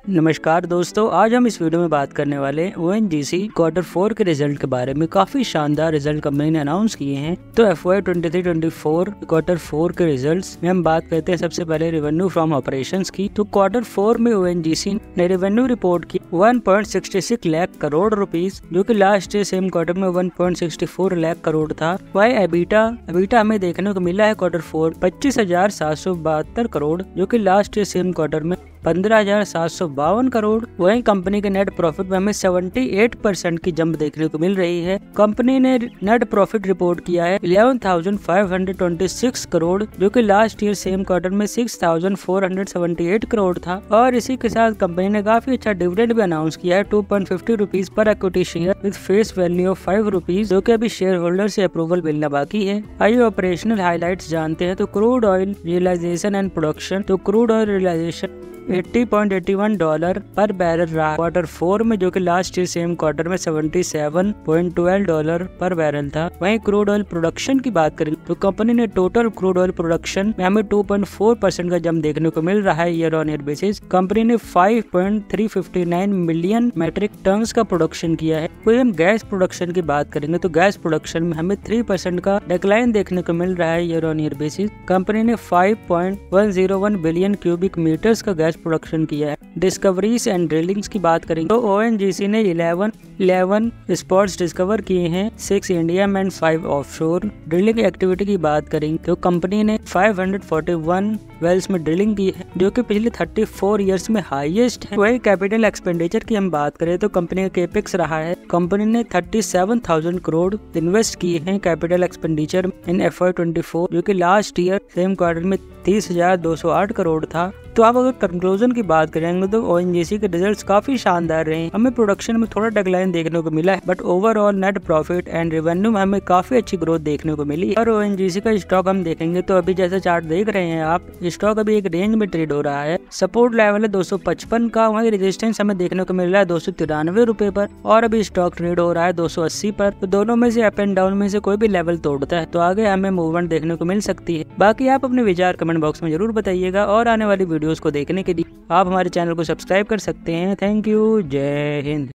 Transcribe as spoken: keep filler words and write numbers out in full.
नमस्कार दोस्तों, आज हम इस वीडियो में बात करने वाले हैं O N G C quarter four के रिजल्ट के बारे में। काफी शानदार रिजल्ट कंपनी ने अनाउंस किए हैं। तो F Y twenty three twenty four quarter four के रिजल्ट्स में हम बात करते हैं सबसे पहले रेवेन्यू फ्रॉम ऑपरेशंस की। तो क्वार्टर फोर में ओ एन जी सी ने रेवेन्यू रिपोर्ट की one point six six lakh crore rupees, जो कि लास्ट ईयर सेम क्वार्टर में one point six four lakh crore था। वही एबिटा एबिटा हमें देखने को मिला है क्वार्टर फोर पच्चीस हजार सात सौ बहत्तर करोड़, जो कि लास्ट ईयर सेम क्वार्टर में पंद्रह हजार सात सौ बावन करोड़। वहीं कंपनी के नेट प्रॉफिट में हमें अठहत्तर परसेंट की जंप देखने को मिल रही है। कंपनी ने नेट प्रॉफिट रिपोर्ट किया है ग्यारह हज़ार पाँच सौ छब्बीस करोड़, जो कि लास्ट ईयर सेम क्वार्टर में छह हज़ार चार सौ अठहत्तर करोड़ था। और इसी के साथ कंपनी ने काफी अच्छा डिविडेंड भी अनाउंस किया है two point fifty rupees per equity share with face value of five rupees, जो कि अभी शेयर होल्डर से अप्रूवल मिलना बाकी है। आइए ऑपरेशनल हाइलाइट्स जानते हैं। तो crude oil realisation and production. तो क्रूड ऑयल रियलाइजेशन अस्सी पॉइंट इक्यासी डॉलर पर बैरल रहा क्वार्टर फोर में, जो कि लास्ट ईयर सेम क्वार्टर में सतहत्तर पॉइंट एक दो डॉलर पर बैरल था। वहीं क्रूड ऑयल प्रोडक्शन की बात करें तो कंपनी ने टोटल क्रूड ऑयल प्रोडक्शन में हमें टू पॉइंट फोर परसेंट का जंप देखने को मिल रहा है year on year basis. Company ने five point three five nine million metric tonnes का प्रोडक्शन किया है। वही हम गैस प्रोडक्शन की बात करेंगे तो गैस प्रोडक्शन में हमें थ्री परसेंट का डिक्लाइन देखने को मिल रहा है year on year basis. Company ने five point one zero one billion cubic metres का गैस प्रोडक्शन किया है। डिस्कवरीज एंड ड्रिलिंग्स की बात करेंगे तो ओ एन जी सी ने इलेवन इलेवन स्पॉट्स डिस्कवर किए हैं, सिक्स इंडिया में and five offshore. Drilling activity की बात करेंगे तो कंपनी ने five hundred forty one wells में ड्रिलिंग की है, जो कि पिछले थर्टी फोर इयर्स में हाईएस्ट है। वही कैपिटल एक्सपेंडिचर की हम बात करें तो कंपनी का केपेक्स रहा है। कंपनी ने thirty seven thousand crore invest किए हैं capital expenditure in F Y twenty four, जो कि लास्ट ईयर सेम क्वार्टर में तीस हजार दो सौ आठ करोड़ था। तो आप अगर कंक्लूजन की बात करेंगे तो ओ एन जी सी के रिजल्ट्स काफी शानदार रहे। हमें प्रोडक्शन में थोड़ा डिक्लाइन देखने को मिला है, but overall net profit and revenue में हमें काफी अच्छी ग्रोथ देखने को मिली। और ओ एन जी सी का स्टॉक हम देखेंगे तो अभी जैसे चार्ट देख रहे हैं आप, स्टॉक अभी एक रेंज में ट्रेड हो रहा है। सपोर्ट लेवल है दो सौ पचपन का, वहीं रेजिस्टेंस हमें देखने को मिल रहा है दो सौ तिरानवे रुपए पर, और अभी स्टॉक ट्रेड हो रहा है दो सौ अस्सी पर। तो दोनों में से अप एंड डाउन में से कोई भी लेवल तोड़ता है तो आगे हमें मूवमेंट देखने को मिल सकती है। बाकी आप अपने विचार कमेंट बॉक्स में जरूर बताइएगा, और आने वाली वीडियोस को देखने के लिए आप हमारे चैनल को सब्सक्राइब कर सकते हैं। थैंक यू, जय हिंद।